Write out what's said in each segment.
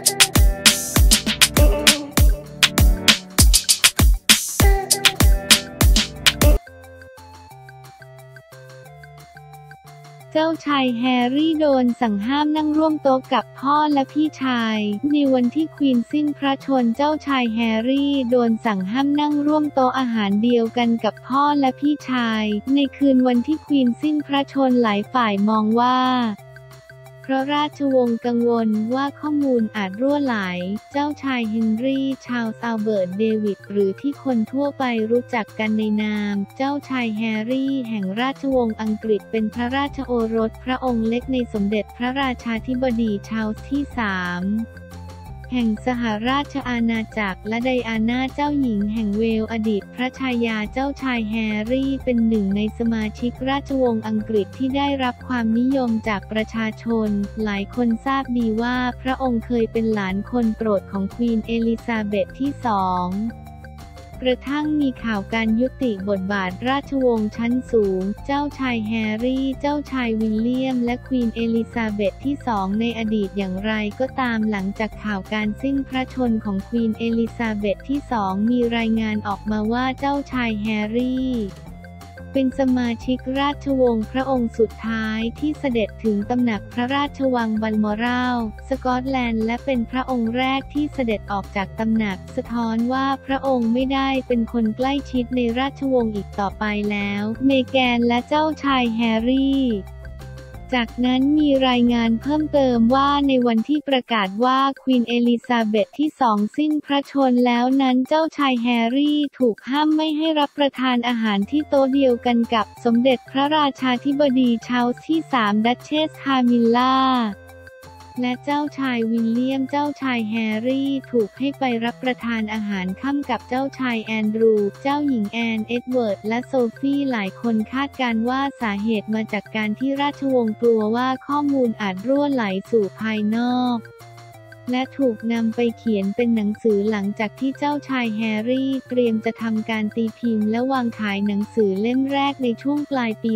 เจ้าชายแฮร์รี่โดนสั่งห้ามนั่งร่วมโต๊ะกับพ่อและพี่ชายในวันที่ควีนสิ้นพระชนม์เจ้าชายแฮร์รี่โดนสั่งห้ามนั่งร่วมโต๊ะอาหารเดียวกันกับพ่อและพี่ชายในคืนวันที่ควีนสิ้นพระชนม์หลายฝ่ายมองว่าเพราะราชวงศ์กังวลว่าข้อมูลอาจรั่วไหลเจ้าชายเฮนรี่ชาร์ลส์อัลเบิร์ตเดวิดหรือที่คนทั่วไปรู้จักกันในนามเจ้าชายแฮร์รี่แห่งราชวงศ์อังกฤษเป็นพระราชโอรสพระองค์เล็กในสมเด็จพระราชาธิบดีชาร์ลส์ที่ 3แห่งสหราชอาณาจักรและไดอาน่าเจ้าหญิงแห่งเวลส์อดีตพระชายาเจ้าชายแฮร์รี่เป็นหนึ่งในสมาชิกราชวงศ์อังกฤษที่ได้รับความนิยมจากประชาชนหลายคนทราบดีว่าพระองค์เคยเป็นหลานคนโปรดของควีนเอลิซาเบธที่ 2กระทั่งมีข่าวการยุติบทบาทราชวงศ์ชั้นสูงเจ้าชายแฮร์รี่เจ้าชายวิลเลียมและควีนเอลิซาเบธที่ 2ในอดีตอย่างไรก็ตามหลังจากข่าวการสิ้นพระชนม์ของควีนเอลิซาเบธที่ 2มีรายงานออกมาว่าเจ้าชายแฮร์รี่เป็นสมาชิกราชวงศ์พระองค์สุดท้ายที่เสด็จถึงตำหนักพระราชวังบัลมอรัลสกอตแลนด์และเป็นพระองค์แรกที่เสด็จออกจากตำหนักสะท้อนว่าพระองค์ไม่ได้เป็นคนใกล้ชิดในราชวงศ์อีกต่อไปแล้วเมแกนและเจ้าชายแฮร์รี่จากนั้นมีรายงานเพิ่มเติมว่าในวันที่ประกาศว่าควีนเอลิซาเบธที่ 2สิ้นพระชนม์แล้วนั้นเจ้าชายแฮร์รี่ถูกห้ามไม่ให้รับประทานอาหารที่โต๊ะเดียวกันกับสมเด็จพระราชาธิบดีชาร์ลส์ที่ 3ดัชเชสคามิลล่าและเจ้าชายวิลเลียมเจ้าชายแฮร์รี่ถูกให้ไปรับประทานอาหารค่ำกับเจ้าชายแอนดรูว์เจ้าหญิงแอนเอ็ดเวิร์ดและโซฟีหลายคนคาดการณ์ว่าสาเหตุมาจากการที่ราชวงศ์กลัวว่าข้อมูลอาจรั่วไหลสู่ภายนอกและถูกนำไปเขียนเป็นหนังสือหลังจากที่เจ้าชายแฮร์รี่เตรียมจะทำการตีพิมพ์และวางขายหนังสือเล่มแรกในช่วงปลายปี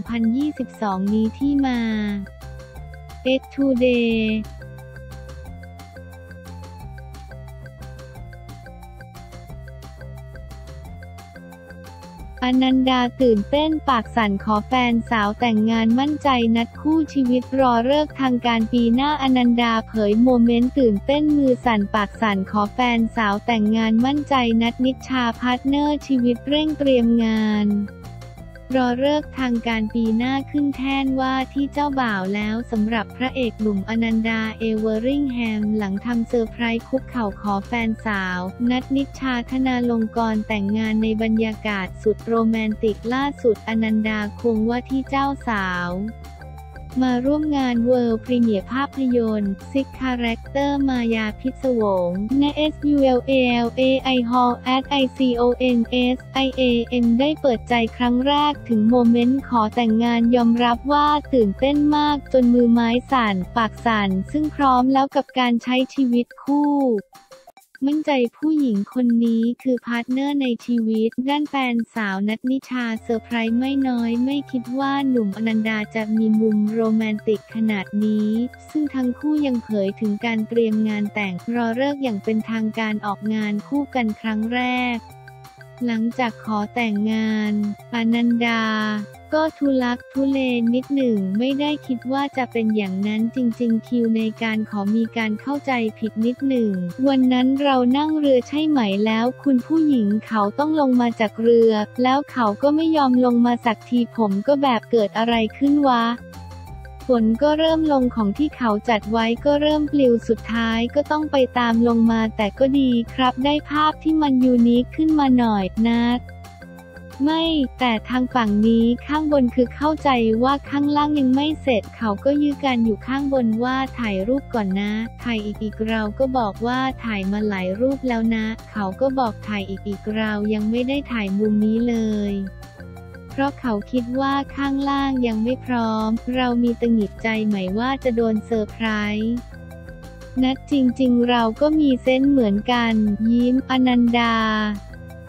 2022 นี้ที่มาTodayอนันดาตื่นเต้นปากสั่นขอแฟนสาวแต่งงานมั่นใจนัดคู่ชีวิตรอฤกษ์ทางการปีหน้าอนันดาเผยโมเมนต์ตื่นเต้นมือสั่นปากสั่นขอแฟนสาวแต่งงานมั่นใจนัดนิชชาพาร์ทเนอร์ชีวิตเร่งเตรียมงานรอฤกษ์ทางการปีหน้าขึ้นแท่นว่าที่เจ้าบ่าวแล้วสำหรับพระเอกหนุ่มอนันดาเอเวอริงแฮมหลังทำเซอร์ไพรส์คุกเข่าขอแฟนสาวนัทนิชชาธนาลงกรณ์แต่งงานในบรรยากาศสุดโรแมนติกล่าสุดอนันดาคงว่าที่เจ้าสาวมาร่วมงานเวิลด์พรีเมียร์ภาพยนตร์ซิกคาแรคเตอร์มายาพิศวงณ SULALAI Hall at ICONSIAM ได้เปิดใจครั้งแรกถึงโมเมนต์ขอแต่งงานยอมรับว่าตื่นเต้นมากจนมือไม้สั่นปากสั่นซึ่งพร้อมแล้วกับการใช้ชีวิตคู่มั่นใจผู้หญิงคนนี้คือพาร์ทเนอร์ในชีวิตด้านแฟนสาวนัทนิชาเซอร์ไพรส์ไม่น้อยไม่คิดว่าหนุ่มอนันดาจะมีมุมโรแมนติกขนาดนี้ซึ่งทั้งคู่ยังเผยถึงการเตรียมงานแต่งรอฤกษ์อย่างเป็นทางการออกงานคู่กันครั้งแรกหลังจากขอแต่งงานอนันดาก็ทุลักทุเลนิดหนึ่งไม่ได้คิดว่าจะเป็นอย่างนั้นจริงๆคิวในการขอมีการเข้าใจผิดนิดหนึ่งวันนั้นเรานั่งเรือใช่ไหมแล้วคุณผู้หญิงเขาต้องลงมาจากเรือแล้วเขาก็ไม่ยอมลงมาสักทีผมก็แบบเกิดอะไรขึ้นวะฝนก็เริ่มลงของที่เขาจัดไว้ก็เริ่มปลิวสุดท้ายก็ต้องไปตามลงมาแต่ก็ดีครับได้ภาพที่มันยูนิคขึ้นมาหน่อยนะไม่แต่ทางฝั่งนี้ข้างบนคือเข้าใจว่าข้างล่างยังไม่เสร็จเขาก็ยื้อกันอยู่ข้างบนว่าถ่ายรูปก่อนนะถ่ายอีกเราก็บอกว่าถ่ายมาหลายรูปแล้วนะเขาก็บอกถ่ายอีกเรายังไม่ได้ถ่ายมุมนี้เลยเพราะเขาคิดว่าข้างล่างยังไม่พร้อมเรามีตังหงิดใจไหมว่าจะโดนเซอร์ไพรส์นัดจริงๆเราก็มีเซนส์เหมือนกันยิ้มอนันดา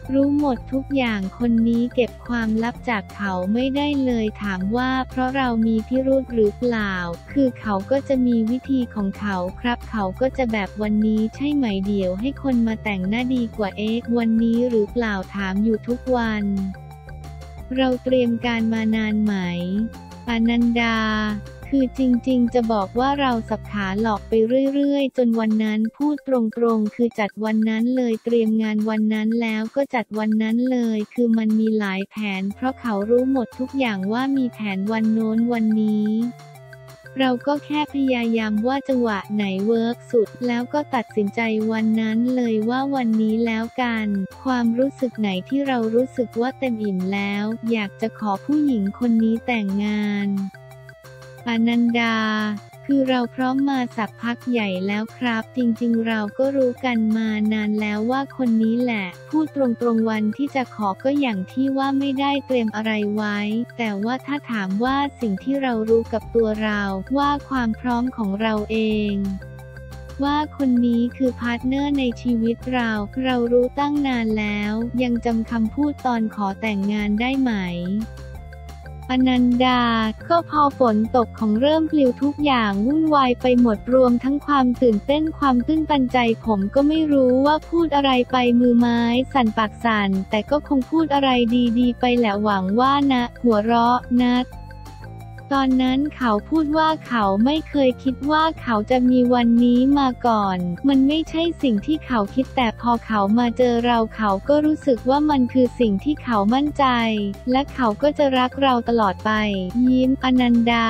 รู้หมดทุกอย่างคนนี้เก็บความลับจากเขาไม่ได้เลยถามว่าเพราะเรามีพิรุธหรือเปล่าคือเขาก็จะมีวิธีของเขาครับเขาก็จะแบบวันนี้ใช่ไหมเดี๋ยวให้คนมาแต่งหน้าดีกว่าวันนี้หรือเปล่าถามอยู่ทุกวันเราเตรียมการมานานไหมอนันดาคือจริงๆจะบอกว่าเราสับขาหลอกไปเรื่อยๆจนวันนั้นพูดตรงๆคือจัดวันนั้นเลยเตรียมงานวันนั้นแล้วก็จัดวันนั้นเลยคือมันมีหลายแผนเพราะเขารู้หมดทุกอย่างว่ามีแผนวันโน้นวันนี้เราก็แค่พยายามว่าจังหวะไหนเวิร์กสุดแล้วก็ตัดสินใจวันนั้นเลยว่าวันนี้แล้วกันความรู้สึกไหนที่เรารู้สึกว่าเต็มอิ่มแล้วอยากจะขอผู้หญิงคนนี้แต่งงานอนันดาคือเราพร้อมมาสักพักใหญ่แล้วครับจริงๆเราก็รู้กันมานานแล้วว่าคนนี้แหละพูดตรงๆวันที่จะขอก็อย่างที่ว่าไม่ได้เตรียมอะไรไว้แต่ว่าถ้าถามว่าสิ่งที่เรารู้กับตัวเราว่าความพร้อมของเราเองว่าคนนี้คือพาร์ทเนอร์ในชีวิตเรารู้ตั้งนานแล้วยังจำคำพูดตอนขอแต่งงานได้ไหมอนันดาก็พอฝนตกของเริ่มปลิวทุกอย่างวุ่นวายไปหมดรวมทั้งความตื่นเต้นความตื้นตันใจผมก็ไม่รู้ว่าพูดอะไรไปมือไม้สั่นปากสั่นแต่ก็คงพูดอะไรดีๆไปแหละหวังว่านะหัวเราะนะตอนนั้นเขาพูดว่าเขาไม่เคยคิดว่าเขาจะมีวันนี้มาก่อนมันไม่ใช่สิ่งที่เขาคิดแต่พอเขามาเจอเราเขาก็รู้สึกว่ามันคือสิ่งที่เขามั่นใจและเขาก็จะรักเราตลอดไปยิ้มอนันดา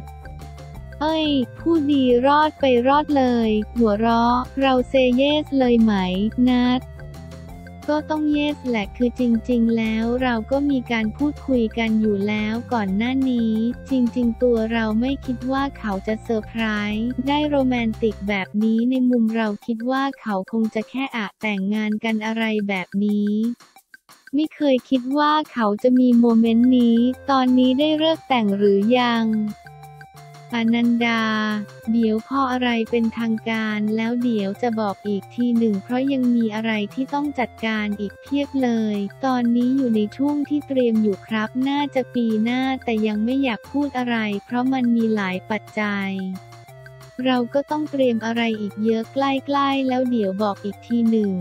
พูดดีรอดไปรอดเลยหัวเราะเราเซเยสเลยไหมนัดก็ต้องเยสแหละคือจริงๆแล้วเราก็มีการพูดคุยกันอยู่แล้วก่อนหน้านี้จริงๆตัวเราไม่คิดว่าเขาจะเซอร์ไพรส์ได้โรแมนติกแบบนี้ในมุมเราคิดว่าเขาคงจะแค่แต่งงานกันอะไรแบบนี้ไม่เคยคิดว่าเขาจะมีโมเมนต์นี้ตอนนี้ได้ฤกษ์แต่งหรือยังอนันดาเดี๋ยวพออะไรเป็นทางการแล้วเดี๋ยวจะบอกอีกทีหนึ่งเพราะยังมีอะไรที่ต้องจัดการอีกเพียบเลยตอนนี้อยู่ในช่วงที่เตรียมอยู่ครับน่าจะปีหน้าแต่ยังไม่อยากพูดอะไรเพราะมันมีหลายปัจจัยเราก็ต้องเตรียมอะไรอีกเยอะใกล้ๆแล้วเดี๋ยวบอกอีกทีหนึ่ง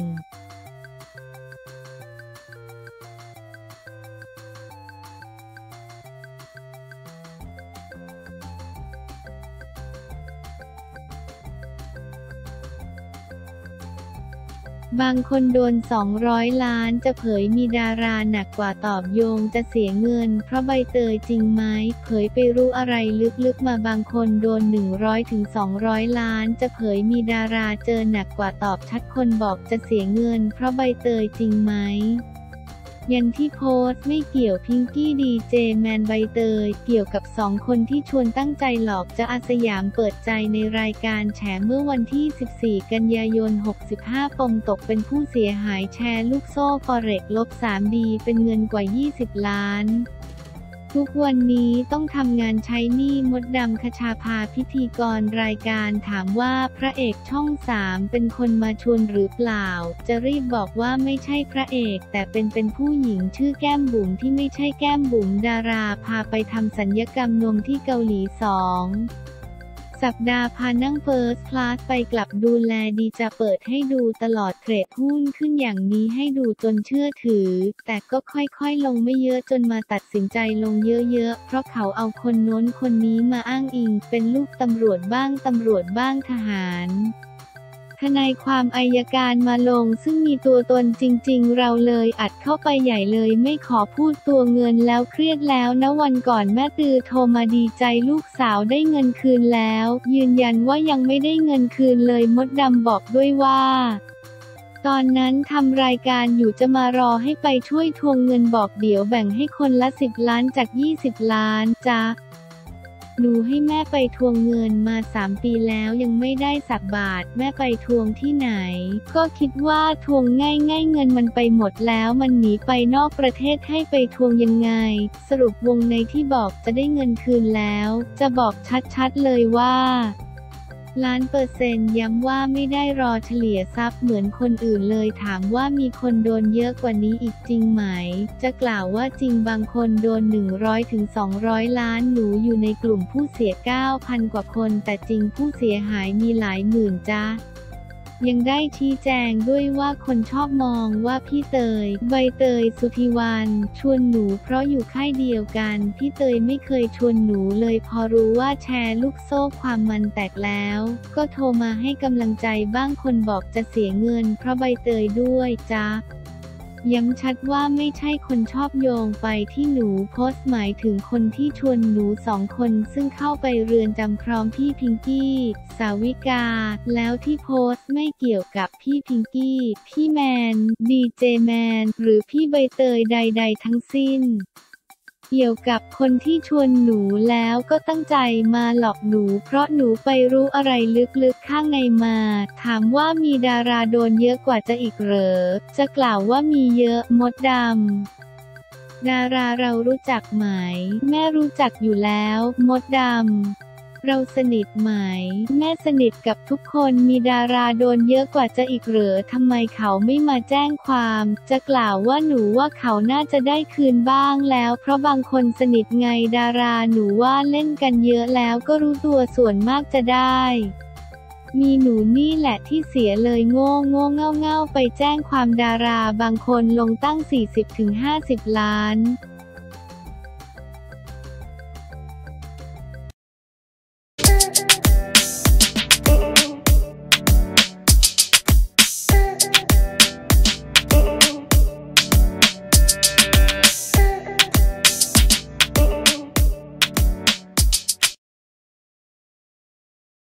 บางคนโดน200 ล้านจะเผยมีดาราหนักกว่าตอบโยงจะเสียเงินเพราะใบเตยจริงไหมเผยไปรู้อะไรลึกๆมาบางคนโดน100 ถึง 200 ล้านจะเผยมีดาราเจอหนักกว่าตอบชัดคนบอกจะเสียเงินเพราะใบเตยจริงไหมยันที่โพสต์ไม่เกี่ยวพิงกี้ดีเจแมนใบเตยเกี่ยวกับ2 คนที่ชวนตั้งใจหลอกจะอาสยามเปิดใจในรายการแฉเมื่อวันที่14 กันยายน 65ปมตกเป็นผู้เสียหายแชร์ลูกโซ่ฟอเร็กซ์-3D เป็นเงินกว่า20 ล้านทุกวันนี้ต้องทำงานใช้หนี้มดดำคชาภาพิธีกรรายการถามว่าพระเอกช่อง3เป็นคนมาชวนหรือเปล่าจะรีบบอกว่าไม่ใช่พระเอกแต่เป็นผู้หญิงชื่อแก้มบุ๋มที่ไม่ใช่แก้มบุ๋มดาราพาไปทำศัลยกรรมนมที่เกาหลีสัปดาห์พานั่งเฟิร์สคลาสไปกลับดูแลดีจะเปิดให้ดูตลอดเทรดหุ้นขึ้นอย่างนี้ให้ดูจนเชื่อถือแต่ก็ค่อยๆลงไม่เยอะจนมาตัดสินใจลงเยอะๆเพราะเขาเอาคนโน้นคนนี้มาอ้างอิงเป็นลูกตำรวจบ้างทหารทนายความอัยการมาลงซึ่งมีตัวตนจริงๆเราเลยอัดเข้าไปใหญ่เลยไม่ขอพูดตัวเงินแล้วเครียดแล้วนะวันก่อนแม่ตือโทรมาดีใจลูกสาวได้เงินคืนแล้วยืนยันว่ายังไม่ได้เงินคืนเลยมดดำบอกด้วยว่าตอนนั้นทำรายการอยู่จะมารอให้ไปช่วยทวงเงินบอกเดี๋ยวแบ่งให้คนละ10 ล้านจาก20 ล้านจ้ะหนูให้แม่ไปทวงเงินมา3 ปีแล้วยังไม่ได้สักบาทแม่ไปทวงที่ไหนก็คิดว่าทวงง่ายเงินมันไปหมดแล้วมันหนีไปนอกประเทศให้ไปทวงยังไงสรุปวงในที่บอกจะได้เงินคืนแล้วจะบอกชัดๆเลยว่า 1,000,000%ย้ำว่าไม่ได้รอเฉลี่ยทรัพย์เหมือนคนอื่นเลยถามว่ามีคนโดนเยอะกว่านี้อีกจริงไหมจะกล่าวว่าจริงบางคนโดน100-200 ล้านหนูอยู่ในกลุ่มผู้เสีย 9,000 กว่าคนแต่จริงผู้เสียหายมีหลายหมื่นจ้ะยังได้ชี้แจงด้วยว่าคนชอบมองว่าพี่เตยใบเตยสุธีวรรณชวนหนูเพราะอยู่ค่ายเดียวกันพี่เตยไม่เคยชวนหนูเลยพอรู้ว่าแชร์ลูกโซ่ความมันแตกแล้วก็โทรมาให้กำลังใจบ้างคนบอกจะเสียเงินเพราะใบเตยด้วยจ้ะย้ำชัดว่าไม่ใช่คนชอบโยงไปที่หนูโพสต์หมายถึงคนที่ชวนหนู2 คนซึ่งเข้าไปเรือนจำพร้อมพี่พิงกี้สาวิกาแล้วที่โพสต์ไม่เกี่ยวกับพี่พิงกี้พี่แมนดีเจแมนหรือพี่ใบเตยใดๆทั้งสิ้นเกี่ยวกับคนที่ชวนหนูแล้วก็ตั้งใจมาหลอกหนูเพราะหนูไปรู้อะไรลึกๆข้างในมาถามว่ามีดาราโดนเยอะกว่าจะอีกเหรอจะกล่าวว่ามีเยอะมดดำดาราเรารู้จักไหมแม่รู้จักอยู่แล้วมดดำเราสนิทไหมแม่สนิทกับทุกคนมีดาราโดนเยอะกว่าจะอีกเหรอทำไมเขาไม่มาแจ้งความจะกล่าวว่าหนูว่าเขาน่าจะได้คืนบ้างแล้วเพราะบางคนสนิทไงดาราหนูว่าเล่นกันเยอะแล้วก็รู้ตัวส่วนมากจะได้มีหนูนี่แหละที่เสียเลยโง่เง่าไปแจ้งความดาราบางคนลงตั้ง40-50 ล้าน